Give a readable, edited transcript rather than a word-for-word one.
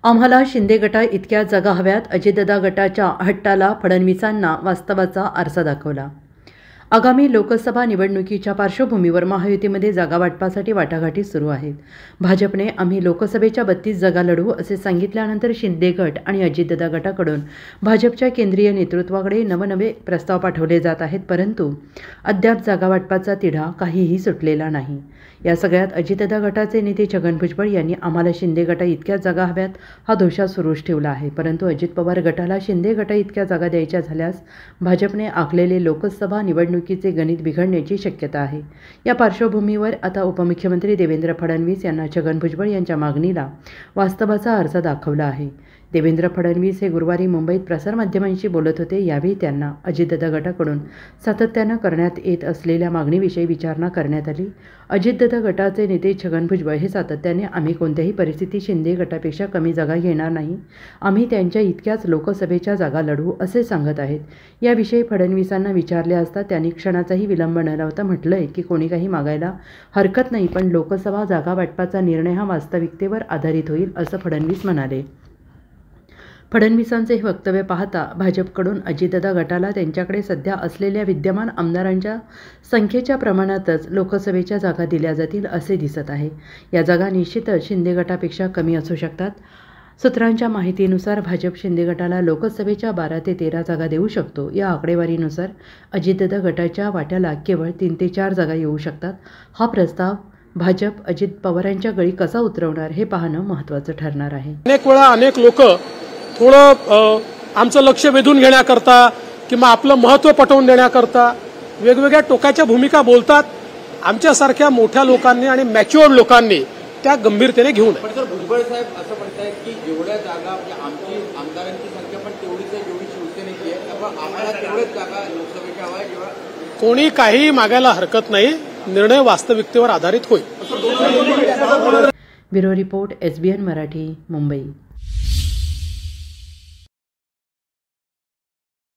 आम्हाला शिंदे गटा इतक्या जागा हव्यात, अजितदादा गटाच्या हट्टाला फडणवीसांना वास्तवाचा आरसा दाखवला। आगामी लोकसभा निवडणुकीच्या पार्श्वभूमीवर महायुतीमध्ये जागा वाटपासाठी वाटाघाटी सुरू आहेत। भाजपने आम्ही लोकसभेच्या 32 जागा लढवू असे सांगितल्यानंतर शिंदे गट आणि अजितदादा गटाकडून भाजपच्या केंद्रीय नेतृत्वाकडे नवनवे प्रस्ताव पाठवले जात आहेत, परंतु अद्याप जागा वाटपाचा तिढा काहीही सुटलेला नाही। या सगळ्यात अजितदादा गटाचे नेते छगन भुजबळ यांनी आम्हाला शिंदे गटा इतक्या जागा हव्यात हा दोषा सुरूच ठेवला आहे, परंतु अजित पवार गटाला शिंदे गटा इतक्या जागा द्यायच्या झाल्यास भाजपने आखलेले लोकसभा निवडणुकीचे गणित बिघडण्याची शक्यता आहे। या पार्श्वभूमीवर आता उपमुख्यमंत्री देवेंद्र फडणवीस यांना छगन भुजबळ यांच्या मागणीला वास्तवाचा आरसा दाखवला आहे। देवेंद्र फडणवीस हे गुरुवारी मुंबईत प्रसारमाध्यमांशी बोलत होते। यावेळी त्यांना अजितदादा गटाकडून सातत्यानं करण्यात येत असलेल्या मागणीविषयी विचारणा करण्यात आली। अजितदादा गटाचे नेते छगन भुजबळ हे सातत्याने आम्ही कोणत्याही परिस्थितीत शिंदे गटापेक्षा कमी जागा घेणार नाही, आम्ही त्यांच्या इतक्याच लोकसभेच्या जागा लढवू असे सांगत आहेत। याविषयी फडणवीसांना विचारले असता त्यांनी क्षणाचाही विलंब न लावता म्हटलंय की कोणी काही मागायला हरकत नाही, पण लोकसभा जागा वाटपाचा निर्णय हा वास्तविकतेवर आधारित होईल असं फडणवीस म्हणाले। फडणवीसांचे हे वक्तव्य पाहता भाजपकडून अजितदादा गटाला त्यांच्याकडे सध्या असलेल्या विद्यमान आमदारांच्या संख्येच्या प्रमाणातच लोकसभेच्या जागा दिल्या जातील असे दिसत आहे। या जागा निश्चितच शिंदे गटापेक्षा कमी असू शकतात। सूत्रांच्या माहितीनुसार भाजप शिंदे गटाला लोकसभेच्या 12 ते 13 जागा देऊ शकतो। या आकडेवारीनुसार अजितदादा गटाच्या वाट्याला केवळ 3 ते 4 जागा येऊ शकतात। हा प्रस्ताव भाजप अजित पवारांच्या गळी कसा उतरवणार हे पाहणं महत्त्वाचं ठरणार आहे। अनेक वेळा अनेक लोक थोडं आमचं लक्ष वेधून घेण्याकरता किंवा आपलं महत्त्व पटवून देण्याकरता वेगवेगळ्या टोकाच्या भूमिका बोलतात। आमच्यासारख्या मोठ्या लोकांनी आणि मॅच्युअर्ड लोकांनी त्या गंभीरतेने घेऊ नये। पण सर भुजबळ साहेब असं म्हणतायत की जेवढ्या जागा म्हणजे आमची आमदारांची संख्या पण तेवढीच आहे जेवढी शिवसेनेची आहे, त्यामुळे आम्हाला तेवढ्याच जागा लोकसभेच्या हव्या आहे। जेव्हा कोणी काही मागायला हरकत नाही, निर्णय वास्तविकतेवर आधारित होईल। Bureau report SBN Marathi, Mumbai.